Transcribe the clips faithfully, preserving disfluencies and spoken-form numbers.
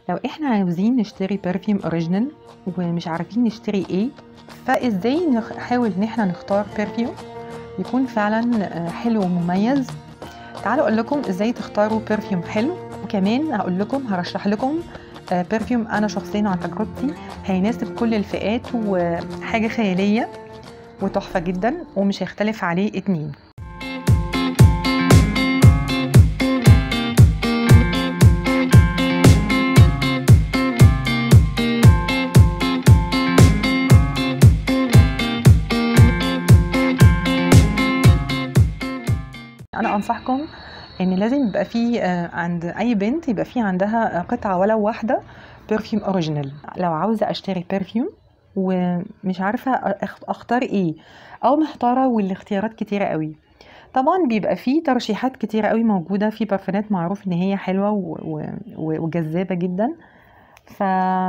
لو احنا عاوزين نشتري برفيوم اوريجينال ومش عارفين نشتري ايه، فازاي نحاول ان احنا نختار برفيوم يكون فعلا حلو ومميز. تعالوا اقول لكم ازاي تختاروا برفيوم حلو، وكمان هقول لكم هرشح لكم برفيوم انا شخصيا عن تجربتي هيناسب كل الفئات، وحاجه خياليه وتحفه جدا ومش هيختلف عليه اتنين. انا انصحكم ان لازم يبقى في عند اي بنت يبقى في عندها قطعه ولو واحده برفيوم اوريجينال. لو عاوزه اشتري برفيوم ومش عارفه اختار ايه او محتاره والاختيارات كتيره قوي، طبعا بيبقى في ترشيحات كتيره قوي موجوده في برفانات معروف ان هي حلوه وجذابه جدا. ف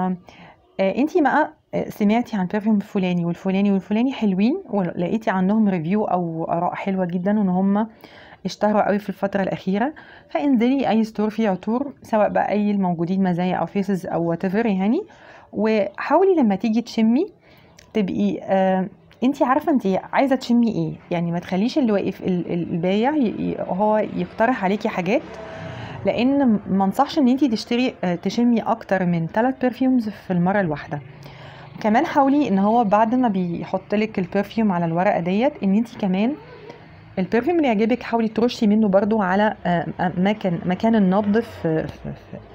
انتي بقى سمعتي عن برفيوم الفلاني والفلاني والفلاني حلوين ولقيتي عنهم ريفيو او اراء حلوه جدا وان هم اشتهروا قوي في الفتره الاخيره، فانزلي اي ستور فيه عطور سواء بقى اي الموجودين مزايا او فيسز او وات ايفر يعني، وحاولي لما تيجي تشمي تبقي آه انتي عارفه انتي عايزه تشمي ايه، يعني ما تخليش اللي واقف البايع هو يقترح عليكي حاجات، لان ما انصحش ان انتي تشتري تشمي اكتر من ثلاث برفيومز في المره الواحده. كمان حاولي ان هو بعد ما بيحط لك البرفيوم على الورقه ديت ان انتي كمان البرفيوم اللي يعجبك حاولي ترشي منه برضو على مكان مكان النبض في في,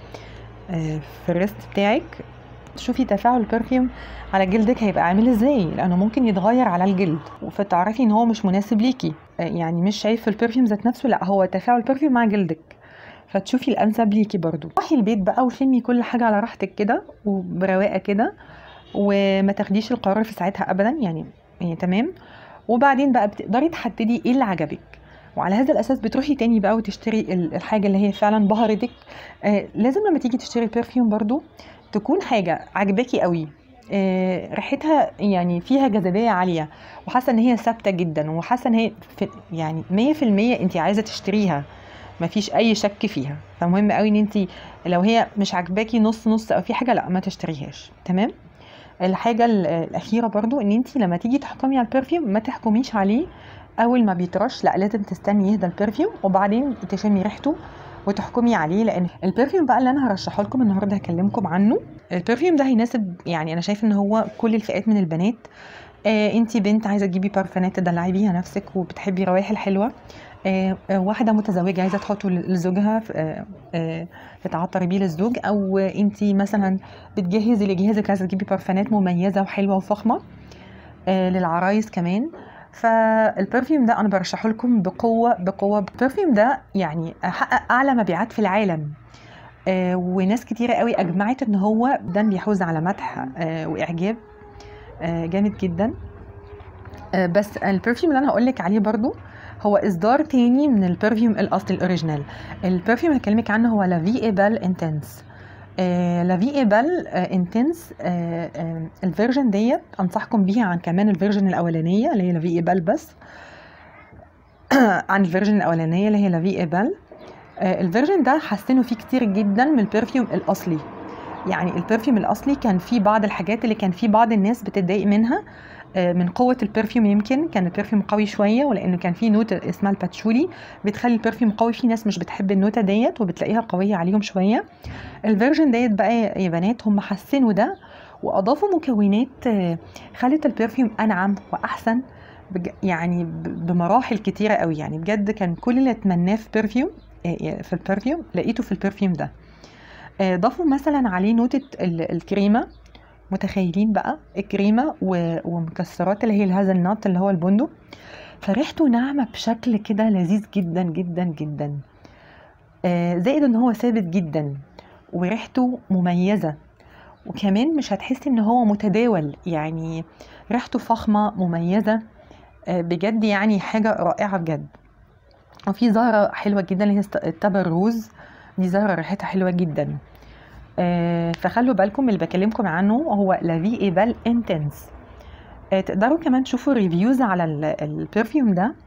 في, في الريست بتاعك، تشوفي تفاعل البرفيوم على جلدك هيبقى عامل ازاي، لانه ممكن يتغير على الجلد فتعرفي ان هو مش مناسب ليكي، يعني مش شايف البرفيوم ذات نفسه، لا هو تفاعل البرفيوم مع جلدك فتشوفي الانسب ليكي برضو. روحي البيت بقى وشمي كل حاجه على راحتك كده وبرواقه كده، وما تاخديش القرار في ساعتها ابدا يعني, يعني تمام. وبعدين بقى بتقدري تحددي ايه اللي عجبك، وعلى هذا الاساس بتروحي تاني بقى وتشتري الحاجه اللي هي فعلا بهرتك. آه لازم لما تيجي تشتري برفيوم برضو تكون حاجه عجباكي قوي، آه ريحتها يعني فيها جاذبيه عاليه وحاسه ان هي ثابته جدا وحاسه ان هي يعني مية في المية انت عايزه تشتريها، مفيش اي شك فيها. فمهم قوي ان انت لو هي مش عجباكي نص نص او في حاجه لا ما تشتريهاش. تمام. الحاجه الاخيره برضو ان انت لما تيجي تحكمي على البرفيوم ما تحكميش عليه اول ما بيترش، لا لازم تستني يهدى البرفيوم وبعدين تشمي ريحته وتحكمي عليه، لان البرفيوم بقى اللي انا هرشحه لكم النهارده هكلمكم عنه. البرفيوم ده هيناسب يعني انا شايفه ان هو كل الفئات من البنات. آه انتي بنت عايزه تجيبي بارفانات تدلعي بيها نفسك وبتحبي روائح الحلوه، آه آه واحده متزوجه عايزه تحطه لزوجها آه آه تتعطري بيه للزوج، او انتي مثلا بتجهزي لجهازك عايزه تجيبي بارفانات مميزه وحلوه وفخمه آه للعرايس كمان. فالبرفيوم ده انا برشحه لكم بقوه بقوه. البرفيوم ده يعني حقق اعلى مبيعات في العالم، آه وناس كتيره قوي اجمعت ان هو ده بيحوز على مدح آه واعجاب آه جامد جدا. آه بس البرفيوم اللي انا هقولك عليه برضو هو اصدار تاني من البرفيوم الاصلي الاوريجينال. البرفيوم اللي هكلمك عنه هو لا في ايبال انتنس. آه لا في ايبال آه انتنس. آه آه الفيرجن ديت انصحكم بيها عن كمان الفيرجن الاولانيه اللي هي لا في ايبال بس عن الفيرجن الاولانيه اللي هي لا في ايبال. آه الفيرجن ده حسنوا فيه كتير جدا من البرفيوم الاصلي. يعني البرفيوم الاصلي كان فيه بعض الحاجات اللي كان فيه بعض الناس بتتضايق منها من قوه البرفيوم، يمكن كان البرفيوم قوي شويه ولانه كان فيه نوتة اسمها الباتشولي بتخلي البرفيوم قوي، في ناس مش بتحب النوتة ديت وبتلاقيها قويه عليهم شويه. الفيرجن ديت بقى يا بنات هم حسنوا ده واضافوا مكونات خلت البرفيوم انعم واحسن يعني بمراحل كتيره قوي. يعني بجد كان كل اللي اتمناه في برفيوم في البرفيوم لقيته في البرفيوم ده. ضافوا مثلا عليه نوتة الكريمة، متخيلين بقى الكريمة ومكسرات اللي هي الهازل نات اللي هو البندق، فريحته ناعمة بشكل كده لذيذ جدا جدا جدا، زائد ان هو ثابت جدا وريحته مميزة، وكمان مش هتحسي ان هو متداول، يعني ريحته فخمة مميزة بجد، يعني حاجة رائعة بجد. وفي زهرة حلوة جدا اللي هي التبر روز، دي زهرة ريحتها حلوة جدا. آه فخلوا بالكم اللي بكلمكم عنه هو لا في ايبال انتنس. آه تقدروا كمان تشوفوا ريفيوز على البرفيوم ده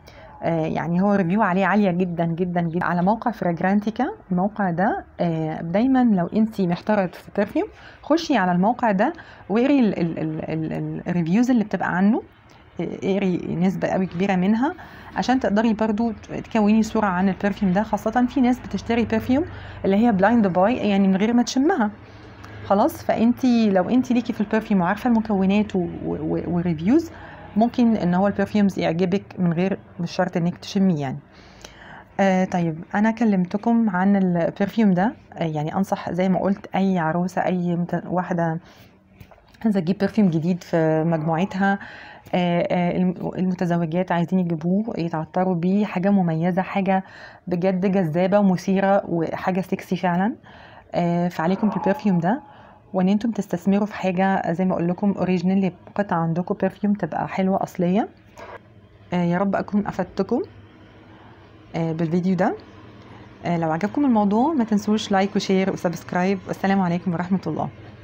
آه يعني هو ريفيو عليه عاليه جدا جدا جدا على موقع فراجرانتيكا. الموقع ده آه دايما لو انت محتاره في برفيوم خشي على الموقع ده واقري الريفيوز اللي بتبقى عنه، اقري نسبه قوي كبيره منها عشان تقدري برضو تكوني صوره عن البرفيوم ده. خاصه في ناس بتشتري برفيوم اللي هي بلايند باي، يعني من غير ما تشمها خلاص. فانتي لو انتي ليكي في البرفيوم وعارفه المكونات وريفيوز، ممكن ان هو البرفيومز يعجبك من غير مش شرط انك تشميه يعني. آه طيب انا كلمتكم عن البرفيوم ده، آه يعني انصح زي ما قلت اي عروسه اي واحده عايزه تجيب برفيوم جديد في مجموعتها، آه آه المتزوجات عايزين يجيبوه يتعطروا بيه، حاجه مميزه، حاجه بجد جذابه ومثيره وحاجه سكسي فعلا. آه فعليكم بالبرفيوم ده، وان انتم تستثمروا في حاجه زي ما اقول لكم اوريجينال، قطعه عندكم برفيوم تبقى حلوه اصليه. آه يا رب اكون افدتكم آه بالفيديو ده. آه لو عجبكم الموضوع ما تنسوش لايك وشير وسبسكرايب، والسلام عليكم ورحمه الله.